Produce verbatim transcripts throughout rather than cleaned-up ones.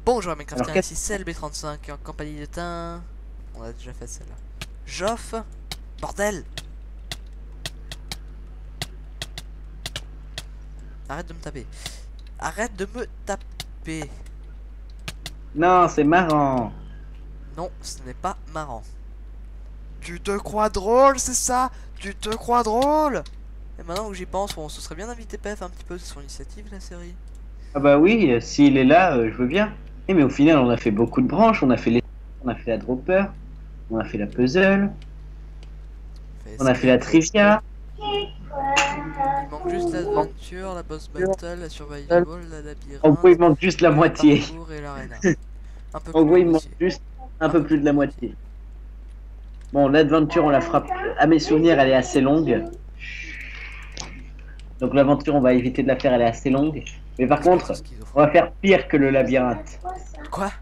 Bonjour mes Alors, crafters, ici c'est L B trente-cinq en compagnie de Tin. On a déjà fait celle-là. Joff. Bordel. Arrête de me taper. Arrête de me taper. Non, c'est marrant. Non, ce n'est pas marrant. Tu te crois drôle, c'est ça? Tu te crois drôle? Et maintenant que j'y pense, on se serait bien invité P F un petit peu de son initiative la série. Ah bah oui, euh, s'il est là, euh, je veux bien. Eh, mais au final, on a fait beaucoup de branches. On a fait les... on a fait la dropper, on a fait la puzzle, Fait on a fait la escape. trivia. Il manque juste l'aventure, la boss battle, la survival, la En gros, il labyrinthe, manque juste la le moitié. parcours et l'arena. Un peu En plus gros, de il la manque moitié. juste un peu plus de la moitié. Bon, l'aventure, on la fera. À mes souvenirs, elle est assez longue. Donc l'aventure, on va éviter de la faire, elle est assez longue. Mais par Espèce de contre, on schizophrène. va faire pire que le labyrinthe. Quoi?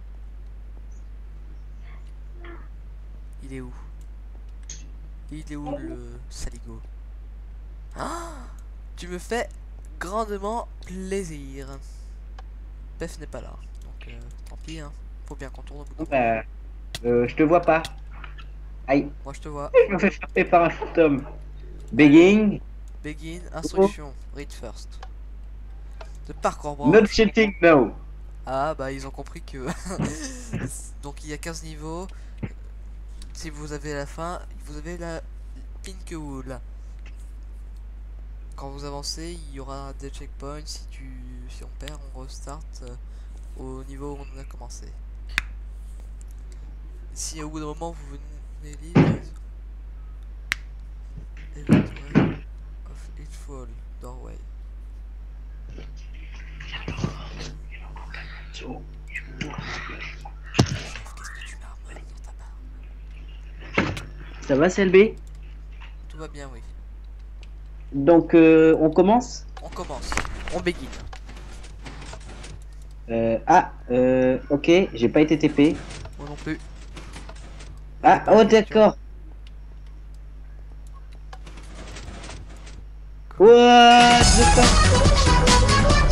Il est où? Il est où le saligo? Ah, tu me fais grandement plaisir. Pef n'est pas là. Donc euh, tant pis hein. Faut bien qu'on tourne au bout Bon, d'un moment. bah, euh, je te vois pas. Aïe, Moi je te vois. je me fais frapper par un fantôme. Allez. Begging. Begin. Oh. Instruction. Read first. The parkour Not branch. cheating, no. Ah bah ils ont compris que... Donc il y a quinze niveaux. Si vous avez la fin, vous avez la pink wool. Quand vous avancez, il y aura des checkpoints. Si tu, si on perd, on restart euh, au niveau où on a commencé. Si au bout d'un moment vous venez lire Eventually of each fall doorway. Chef, qu'est-ce que tu marmonnes dans ta barbe? Ça va, C L B? Tout va bien, oui. Donc, euh, on commence. On commence. On begin. Euh, ah, euh, ok, j'ai pas été T P. Moi non plus. Ah, pas la oh, question. d'accord. What the fuck?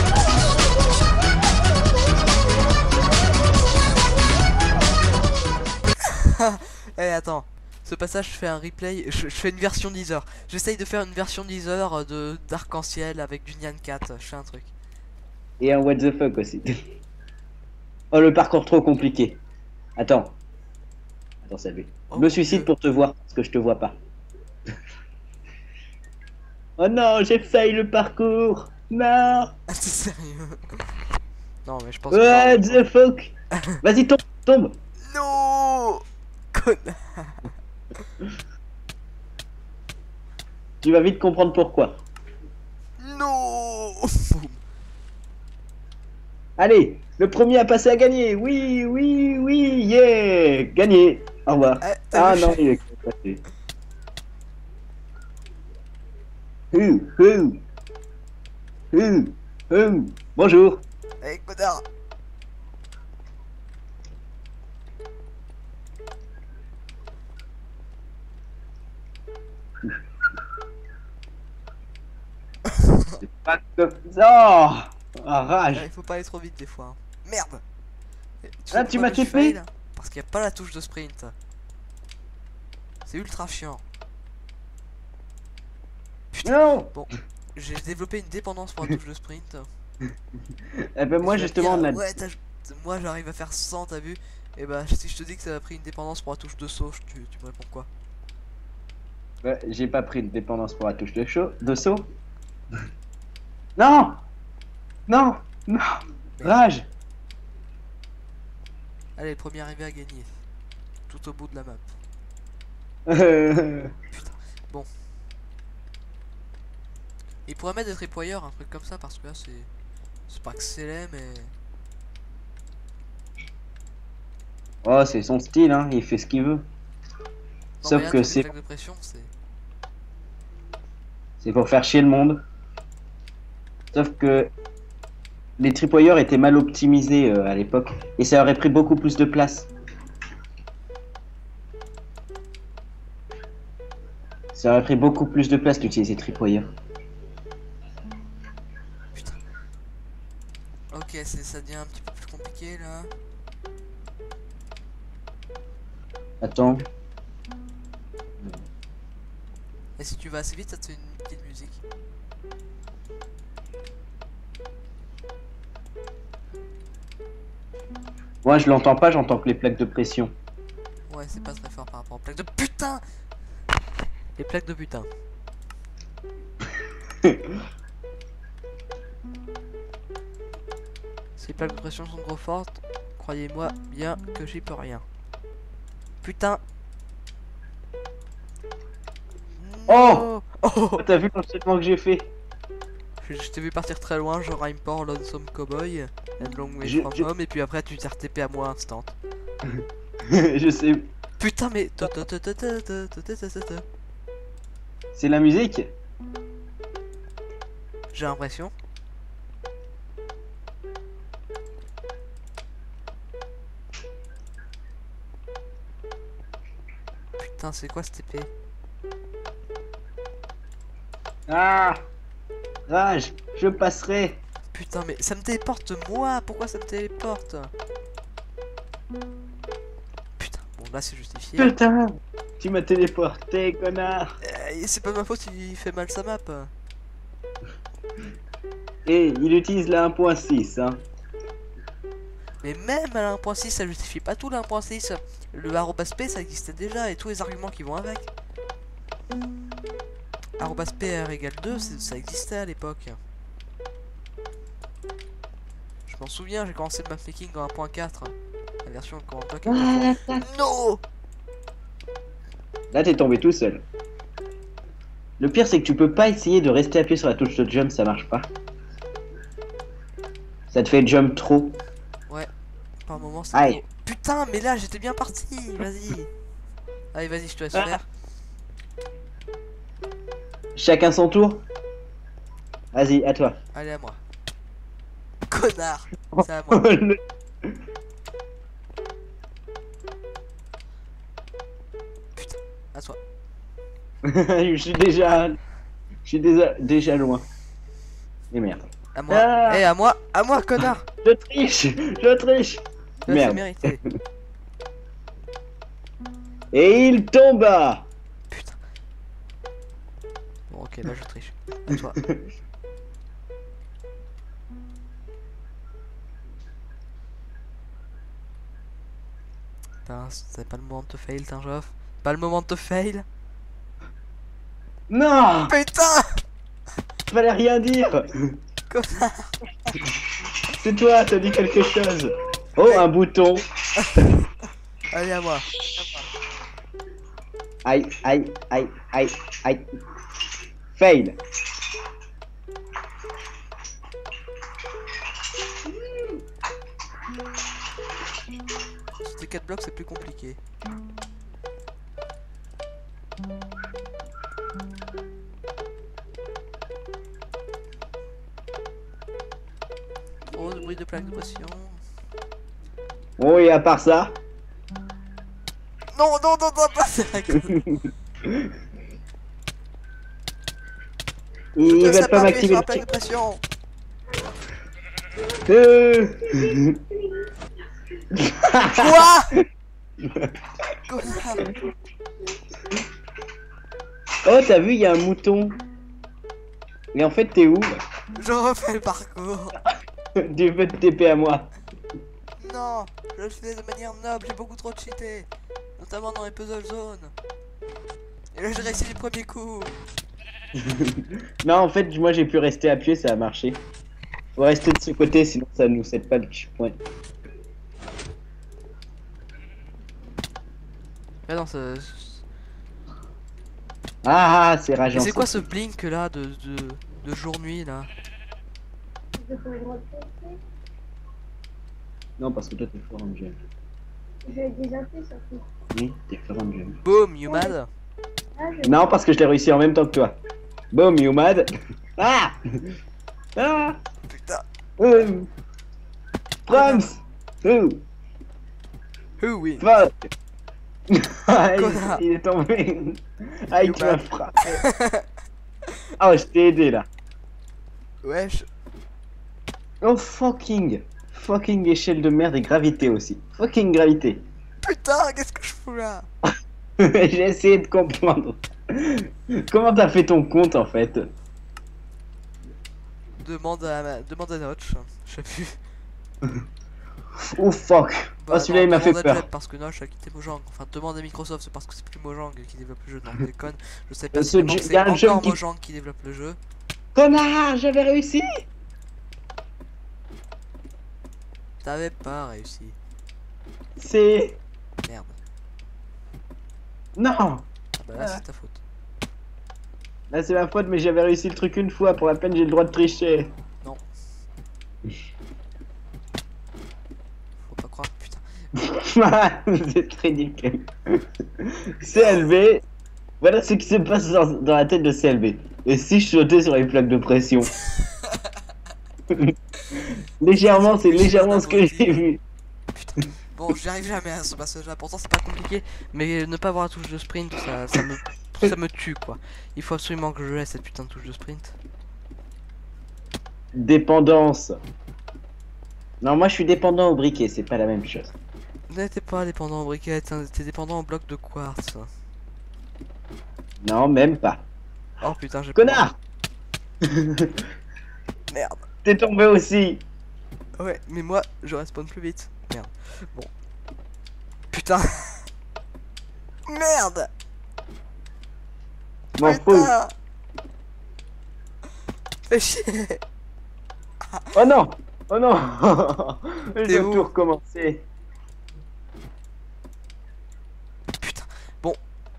Eh attends, ce passage je fais un replay, je, je fais une version Deezer. J'essaye de faire une version Deezer de d'arc-en-ciel avec du Nyan quatre, je fais un truc. Et un what the fuck aussi. Oh, le parcours trop compliqué. Attends. Attends, salut. Oh, Je me mon suicide Dieu. pour te voir, parce que je te vois pas. Oh non, j'ai failli le parcours. Non. Ah t'es sérieux? Non mais je pense que... What the fuck? Vas-y, tombe, tombe. Non. Connard. Tu vas vite comprendre pourquoi. Non. Boum. Allez, le premier à passer à gagner. Oui, oui, oui, yeah. Gagné. Au revoir. Eh, t'as Ah vu, non, je- il est passé. Hum, hum, hum, hum. Bonjour. Eh connard. C'est pas comme ça. Oh, ah, Ah, rage. il faut pas aller trop vite des fois. Hein. Merde. Eh, Tu sais Ah, tu pourquoi m'as que je T P? fail? Parce qu'il n'y a pas la touche de sprint. C'est ultra chiant. Putain. Non. Bon, j'ai développé une dépendance pour la touche de sprint. Eh ben moi Et tu vas me justement, on dire, a... ouais, t'as- moi j'arrive à faire cent, t'as vu? Et bah, si je te dis que ça a pris une dépendance pour la touche de saut, tu, tu me réponds quoi? Ouais, j'ai pas pris de dépendance pour la touche de chaud, de saut. Non, non, non. Rage. Allez, le premier arrivé à gagner. Tout au bout de la map. Euh, Putain, bon. Il pourrait mettre des tripwires, un truc comme ça, parce que là c'est. C'est pas excellent, mais. Oh, c'est son style, hein. Il fait ce qu'il veut. Non, Sauf mais là, que t'as vu c'est le de pression, c'est. c'est pour faire chier le monde. Sauf que les tripwires étaient mal optimisés euh, à l'époque et ça aurait pris beaucoup plus de place. Ça aurait pris beaucoup plus de place d'utiliser tripwire. Putain. Ok, ça devient un petit peu plus compliqué. compliqué là. Attends. Et si tu vas assez vite, ça te fait une petite musique. Moi, je l'entends pas, j'entends que les plaques de pression. Ouais, c'est pas très fort par rapport aux plaques de putain. Les plaques de putain. Si les plaques de pression sont trop fortes, croyez-moi bien que j'y peux rien. Putain. Oh, oh T'as vu l'enchaînement que j'ai fait? Je, je t'ai vu partir très loin, genre I'm poor lonesome cowboy and long way Je- from je- home, et puis après tu t'es R T P à moi instant. Je sais. Putain mais... C'est la musique? J'ai l'impression. Putain c'est quoi cette épée? Ah Ah, je, je passerai. Putain mais ça me téléporte moi, pourquoi ça me téléporte? Putain, bon là c'est justifié. Putain, tu m'as téléporté, connard. Euh, c'est pas ma faute, il fait mal sa map. Et il utilise la un point six, hein. Mais même à la un point six ça justifie pas tout la un point six. Le arrobas P ça existait déjà et tous les arguments qui vont avec. Arrobas P R égale deux, ça existait à l'époque. Je m'en souviens, j'ai commencé le mapmaking en un point quatre. La version de Command Block. Non. Là, t'es tombé tout seul. Le pire, c'est que tu peux pas essayer de rester appuyé sur la touche de jump, ça marche pas. Ça te fait jump trop. Ouais, par moment c'est Aïe. trop. Putain, mais là j'étais bien parti, vas-y. Allez, vas-y, je te laisse Ah. faire. Chacun son tour. Vas-y, à toi. Allez, à moi. Connard, c'est à moi. Le- À toi. je suis déjà... Je suis déjà, déjà loin. Et merde. À moi. Ah. Eh, à moi, à moi, connard. Je triche. Je triche. Là, c'est Merde. mérité. Et il tomba. Putain. Bon, ok, bah je triche. À toi. Putain, c'est pas le moment de te fail, Tinjoff. Pas le moment de te fail. Non. Putain. Fallait rien dire. Connard. C'est toi, t'as dit quelque chose. Oh, un bouton. Allez, à moi. Aïe, aïe, aïe, aïe, aïe. Fail. C'était quatre blocs, c'est plus compliqué. Trop de bruit de plaque de pression. Oh, et à part ça. Non, non, non, non, pas ça. Il Je va sais pas pas appuyer m'activer sur la le plaque de pression. Euh. Quoi? Connard. Oh, t'as vu, il y a un mouton. Mais en fait, t'es où? Je refais le parcours. Tu veux te T P à moi? Non, je le fais de manière noble, j'ai beaucoup trop cheaté. Notamment dans les puzzle zones. Et là j'ai réussi les premiers coups. Non, en fait, moi j'ai pu rester appuyé, ça a marché. Faut rester de ce côté, sinon ça nous cède pas le point. Ah non, c'est... Ah, ah, c'est Mais rageant. c'est quoi ce ça. blink là de, de, de jour-nuit là? Non, parce que toi t'es fort en jump. Je vais désinter surtout. Oui, t'es fort en jump. Boom, you mad? Ah, je... Non, parce que je l'ai réussi en même temps que toi. Boom, you mad? Ah! Ah! Putain. Euh. France! Oh! Who win? Fuck! Ah, il, Connard. il est tombé. Ah, You tu m'as mad. frappé. Oh, je t'ai aidé là. Wesh. Oh, fucking! Fucking échelle de merde et gravité aussi. Fucking gravité. Putain, qu'est-ce que je fous là? J'ai essayé de comprendre. Comment t'as fait ton compte en fait? Demande à ma... demande à Notch. Je sais plus. Oh fuck. Bah, Oh celui-là non, il m'a fait demande à peur. Jeb parce que Notch a quitté Mojang. Enfin, demande à Microsoft, c'est parce que c'est plus Mojang qui développe le jeu. Non, je déconne. Je sais pas Euh, si ce vraiment jeu- c'est y a un jeu encore qui- Mojang qui développe le jeu. Connard, j'avais réussi. T'avais pas réussi. C'est... Merde. Non. Ah bah là, Ah. c'est ta faute. Là c'est ma faute mais j'avais réussi le truc une fois. Pour la peine j'ai le droit de tricher. Non. Faut pas croire, putain. C'est très nickel. C L B. Voilà ce qui se passe dans, dans la tête de C L B. Et si je sautais sur les plaques de pression? Légèrement, c'est légèrement ce que j'ai vu. Bon, j'y arrive jamais à ce passage-là. Pourtant, c'est pas compliqué. Mais ne pas avoir la touche de sprint, ça, ça me, ça me tue quoi. Il faut absolument que je laisse cette putain de touche de sprint. Dépendance. Non, moi je suis dépendant au briquet, c'est pas la même chose. N'était pas dépendant au briquet, t'es dépendant au bloc de quartz. Non, même pas. Oh putain, j'ai Connard. Merde. T'es tombé aussi. Ouais, mais moi, je respawn plus vite. Merde. Bon. Putain. Merde. M'en fous. Putain. Fais chier. Oh non. Oh non. Je T'es dois où? tout recommencer. Putain. Bon.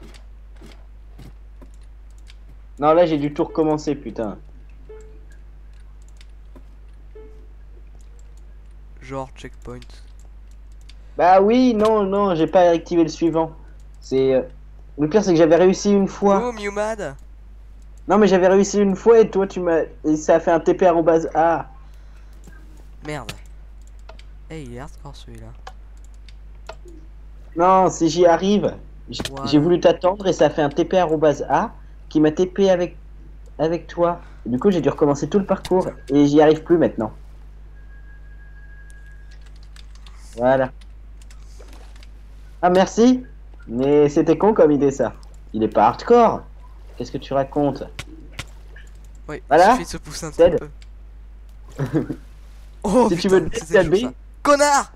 Non, là j'ai dû tout recommencer, putain. Genre checkpoint. Bah oui, non, non, j'ai pas activé le suivant. C'est... euh, Le pire c'est que j'avais réussi une fois. Oh, Mewmad. Non mais j'avais réussi une fois et toi tu m'as... Et ça a fait un T P arobase A. Merde. Eh, il est hardcore celui-là. Non, si j'y arrive, j- Voilà. j'ai voulu t'attendre et ça a fait un T P arobase A qui m'a T P avec, avec toi. Et du coup j'ai dû recommencer tout le parcours et j'y arrive plus maintenant. Voilà. Ah merci. Mais c'était con comme idée ça. Il est pas hardcore. Qu'est-ce que tu racontes? Oui, Voilà. il suffit de se pousser un petit Ted. peu. Oh, Si tu putain, veux te c'était chaud, désalber- ça. Connard.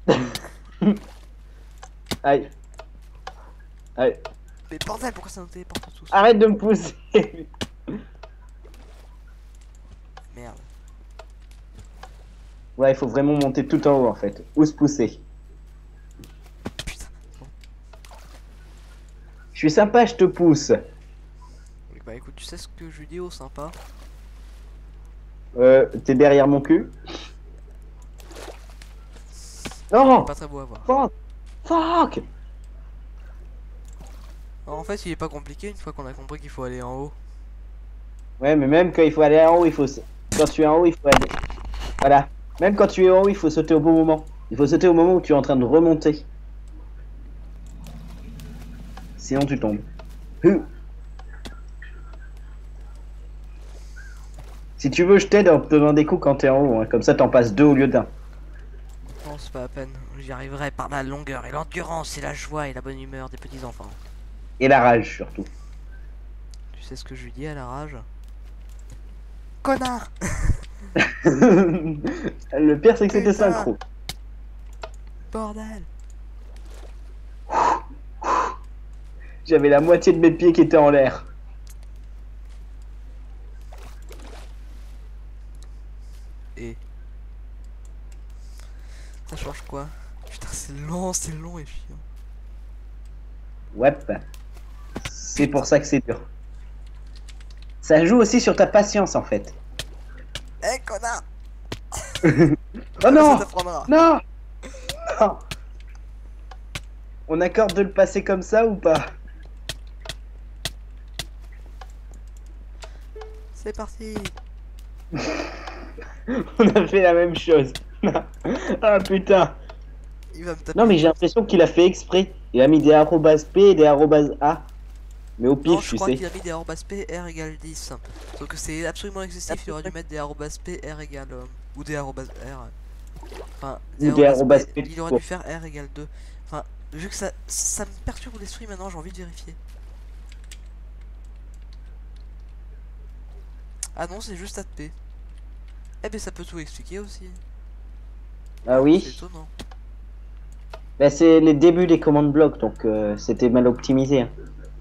Aïe. Aïe. Mais bordel, pourquoi ça nous téléporte tous? Arrête de me pousser. Merde. Ouais, il faut vraiment monter tout en haut en fait. Ou se pousser. Putain. Je suis sympa, je te pousse. Oui, bah écoute, tu sais ce que je lui dis au sympa? Euh, t'es derrière mon cul. Non. Pas très beau à voir. Fuck. Fuck. Alors, en fait, il est pas compliqué une fois qu'on a compris qu'il faut aller en haut. Ouais, mais même quand il faut aller en haut, il faut... s- Quand tu es en haut, il faut aller... Voilà. Même quand tu es en haut, il faut sauter au bon moment. Il faut sauter au moment où tu es en train de remonter. Sinon tu tombes. Hu. Si tu veux, je t'aide en te donnant des coups quand t'es en haut. Hein. Comme ça, t'en passes deux au lieu d'un. Non, c'est pas la peine. J'y arriverai par la longueur et l'endurance et la joie et la bonne humeur des petits enfants. Et la rage, surtout. Tu sais ce que je lui dis à la rage? Connard. Le pire, c'est que c'était Putain. synchro. Bordel. J'avais la moitié de mes pieds qui étaient en l'air. Et... Ça change quoi? Putain, c'est long, c'est long et chiant. Ouais. C'est pour ça que c'est dur. Ça joue aussi sur ta patience, en fait. Eh, connard. Oh non. Ça t'apprendra. Non. Non. On accorde de le passer comme ça ou pas? C'est parti. On a fait la même chose. Ah putain. Il va me taper. Non mais j'ai l'impression qu'il a fait exprès. Il a mis des arrobas P et des arrobas A. Mais au Non, pif, je tu crois sais. qu'il a mis des arrobas P, R égale dix. Sauf que c'est absolument excessif, il aurait dû mettre des arrobas P, R égale... euh, ou des arrobas R. Enfin, Ou des des arrobas arrobas P, P. il aurait dû faire R égale deux. Enfin, vu que ça, ça me perturbe l'esprit maintenant, j'ai envie de vérifier. Ah non, c'est juste A de P. Eh ben ça peut tout expliquer aussi. Ah C'est oui. étonnant. Bah, c'est les débuts des commandes blocs, donc euh, c'était mal optimisé. Hein.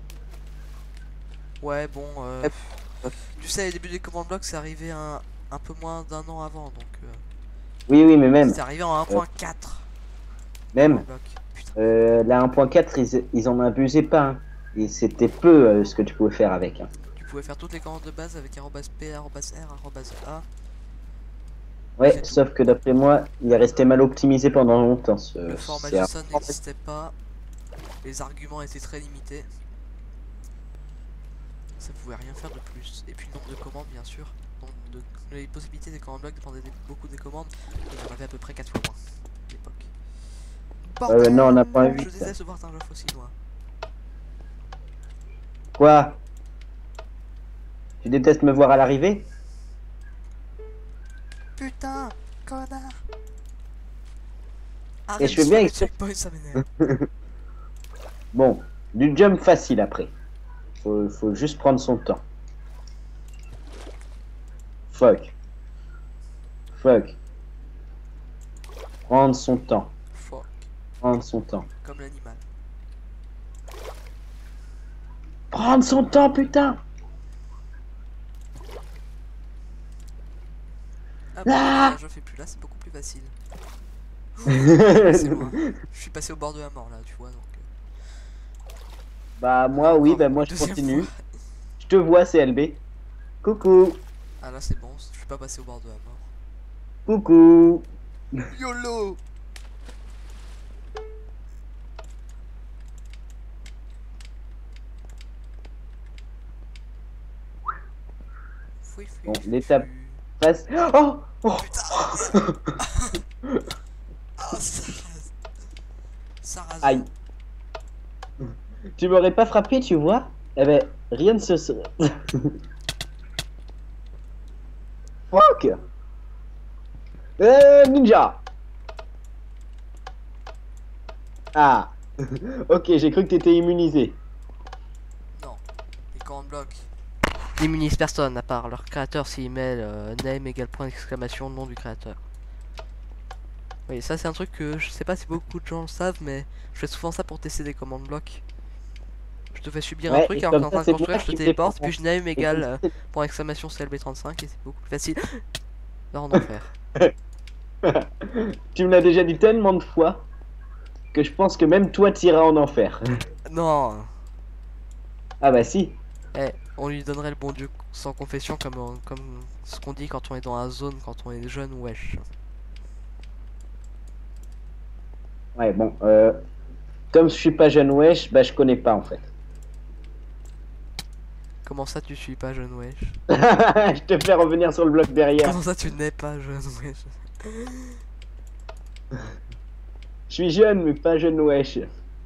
Ouais, bon, euh, tu sais, les débuts des commandes blocs, c'est arrivé un, un peu moins d'un an avant, donc euh, Oui, oui, mais même, c'est arrivé en un point quatre. même, Bloc. Putain. euh, la un point quatre, ils, ils en abusaient pas. Hein. Et c'était peu euh, ce que tu pouvais faire avec. Hein. Tu pouvais faire toutes les commandes de base avec arobase P, arobase R, arobase A. Ouais, C'est tout. sauf que d'après moi, il est resté mal optimisé pendant longtemps. Ce, Le format c'est un- JSON n'existait pas. Les arguments étaient très limités. Ça pouvait rien faire de plus. Et puis le nombre de commandes, bien sûr. Donc de, les possibilités des commandes blocs dépendaient des- beaucoup des commandes. Et il y en avait à peu près quatre fois moins à l'époque. Ouais, ouais, non, on a point Je huit. déteste voir un jeu aussi loin. Quoi? Tu détestes me voir à l'arrivée? Putain, connard. Et Arrête je de fais bien faire les avec- checkpoints, ça m'énerve. Bon, du jump facile après. Faut, faut juste prendre son temps. Fuck. Fuck. Prendre son temps. Fuck, Prendre son temps. comme l'animal. Prendre son temps, putain! Ah bon, Ah je fais plus là, c'est beaucoup plus facile. C'est loin. Je suis passé au bord de la mort là, tu vois, donc. euh, Bah, moi, oui, encore bah, une moi, je deuxième continue. fois. Je te vois, C L B. Coucou. Ah là, c'est bon, je suis pas passé au bord de la mort. Coucou. YOLO! Fouille, fouille, Bon, fouille, l'étape- fouille. Passe. Oh, oh. Ah, ça rase. Ça rase. Aïe. Tu m'aurais pas frappé, tu vois? Eh ben, rien ne se serait. Fuck! Euh, ninja! Ah! Ok, j'ai cru que t'étais immunisé. Non, les commandes blocs n'immunisent personne à part leur créateur s'il met euh, name égale point d'exclamation nom du créateur. Oui, ça c'est un truc que je sais pas si beaucoup de gens le savent, mais je fais souvent ça pour tester des commandes blocs. Je te fais subir un Ouais, truc et alors que comme t'es en train ça, de c'est construire, moi je te qui téléporte, fais puis je name égale euh, comme point d'exclamation C L B trente-cinq et c'est beaucoup plus facile. Là en enfer. Tu me l'as déjà dit tellement de fois que je pense que même toi t'iras en enfer. Non. Ah bah si. Eh, on lui donnerait le bon Dieu sans confession comme, euh, comme ce qu'on dit quand on est dans la zone, quand on est jeune, wesh. Ouais, bon, euh, comme je suis pas jeune wesh, bah je connais pas en fait. Comment ça tu suis pas jeune, wesh? Je te fais revenir sur le bloc derrière. Comment ça tu n'es pas jeune, wesh? Je suis jeune, mais pas jeune wesh.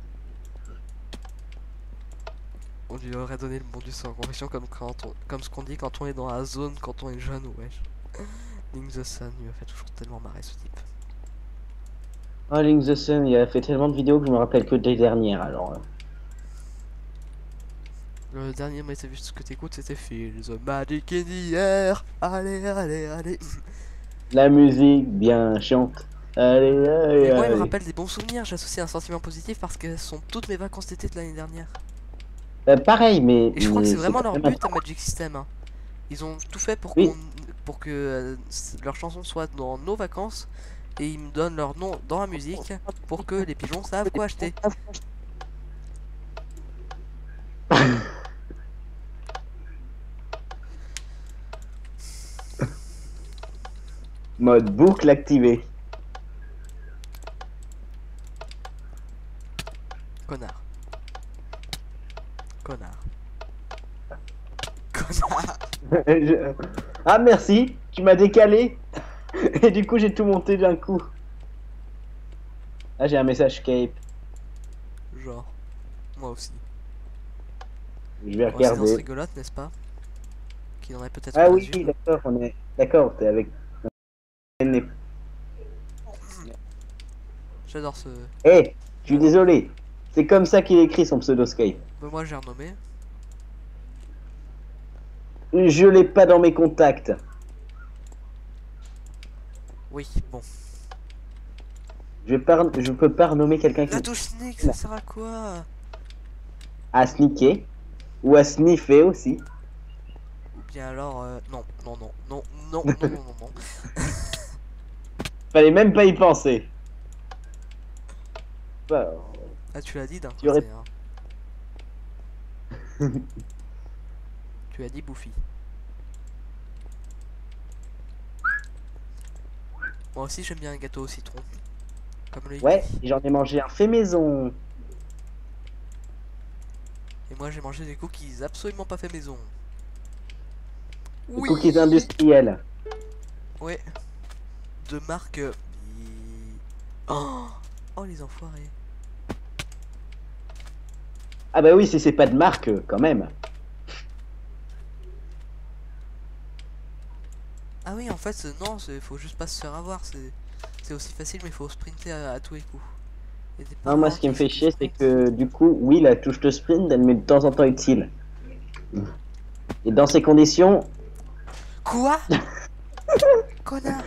On lui aurait donné le bon Dieu sans confession comme, quand on, comme ce qu'on dit quand on est dans la zone, quand on est jeune, wesh. Link the Sun, il me fait toujours tellement marrer ce type. Oh, Link the Sun, il a fait tellement de vidéos que je me rappelle que des dernières alors. euh. Le dernier mais t'as vu ce que t'écoutes, c'était Feel the Magic in the air. Allez, allez, allez. La musique bien chante. Allez, allez, Et moi, il me allez. rappelle des bons souvenirs, j'associe un sentiment positif parce que ce sont toutes mes vacances d'été de l'année dernière. Euh, pareil, mais. Et je crois que mais c'est vraiment quand leur même but à Magic System. Hein. Ils ont tout fait pour, Oui. qu'on pour que euh, c- leurs chansons soient dans nos vacances et ils me donnent leur nom dans la musique pour que les pigeons savent quoi acheter. Mode boucle activé. Connard. Connard. Connard. Je- Ah merci, tu m'as décalé. Et du coup j'ai tout monté d'un coup. Ah j'ai un message Cape. Genre. Moi aussi. Je vais Coïncidence regarder. rigolote, n'est-ce pas? Qui n'en est peut-être Ah pas oui, une. d'accord, on est. D'accord, t'es avec. J'adore ce... Eh, je suis désolé. C'est comme ça qu'il écrit son pseudo Skype. Bah, moi j'ai renommé. Je l'ai pas dans mes contacts. Oui, bon. Je, vais pas, je peux pas renommer quelqu'un qui... La touche sneak, ça sert à quoi? À sneaker. Ou à sniffer aussi. Ou bien alors... euh, non, non, non, non, non, non, non, non, non. Fallait même pas y penser. Bah, Ah, tu l'as dit d'un Tu côté, aurais- hein. Tu as dit bouffi. Moi aussi j'aime bien un gâteau au citron. Comme le ouais, hippie. j'en ai mangé un fait maison. Et moi j'ai mangé des cookies absolument pas fait maison. Des cookies industriels. Ouais. De marque... euh, Oh, oh les enfoirés. Ah bah oui, si c'est pas de marque, euh, quand même. Ah oui, en fait, c'est- non, il faut juste pas se faire avoir. C'est c'est aussi facile, mais il faut sprinter à, à tous les coups. Et des Non, moi parents ce qui me qui- fait qui chier, c'est sprintent. que du coup, oui, la touche de sprint, elle m'est de temps en temps utile. Et dans ces conditions... Quoi? Connard!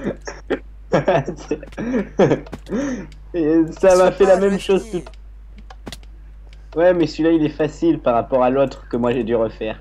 Et ça m'a Saute fait pas, la je même l'ai chose fini. tout... Ouais, mais celui-là, il est facile par rapport à l'autre que moi j'ai dû refaire.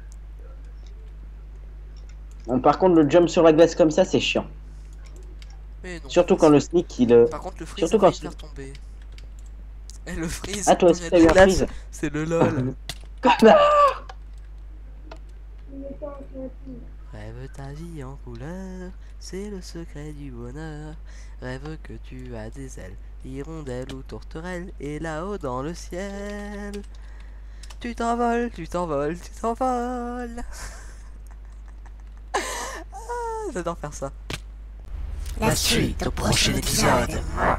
Bon, par contre, le jump sur la glace comme ça, c'est chiant. Mais non, Surtout c'est quand le facile. sneak, il... euh, Par contre, le freeze, Surtout ça quand va y c'est- faire tomber. Et le freeze, Ah, toi quand aussi, il y a t'as de eu la un glace, freeze. c'est le lol. Connard. Il est pas en créative. Rêve ta vie en couleur, c'est le secret du bonheur. Rêve que tu as des ailes, hirondelles ou tourterelles, et là-haut dans le ciel, tu t'envoles, tu t'envoles, tu t'envoles. Ah, j'adore faire ça. La suite au prochain épisode.